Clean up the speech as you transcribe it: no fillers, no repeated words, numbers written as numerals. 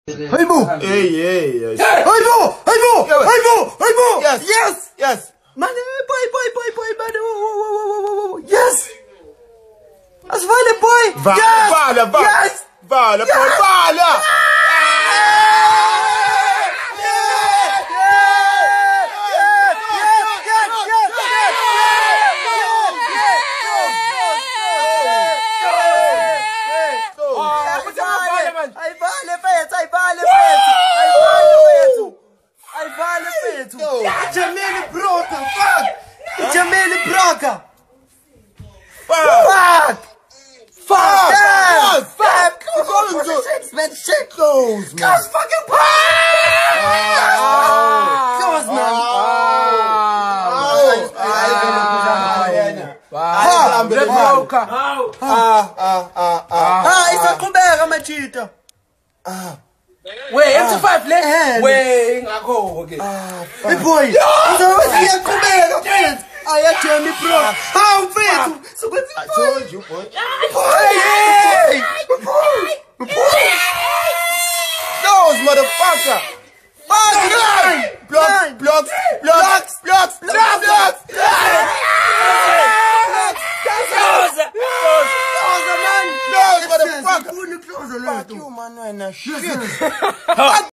Hey Mo! Hey, yes. Hey Mo! Hey Mo! Hey Mo! Hey Mo! Yes. Yes! Yes. Man, boy, man. Whoa. Yes! That's Violet, boy! Vala. Yes! Vala, Paul, Vala! Jamele Broca! Fuck! Jamele Broca! Fuck! Shit! Close, man. Close fucking Close, man! Isa qhubeka machita. Wait, M25 le. Wait, ngakho ke. Hey boy, uzawuyaqhubeka mfethu. Ayajemi bro. Hawu mfethu. I told you, boy. Close, motherfucker. Blocks. Motherfucker. Fuck you, man. Shit.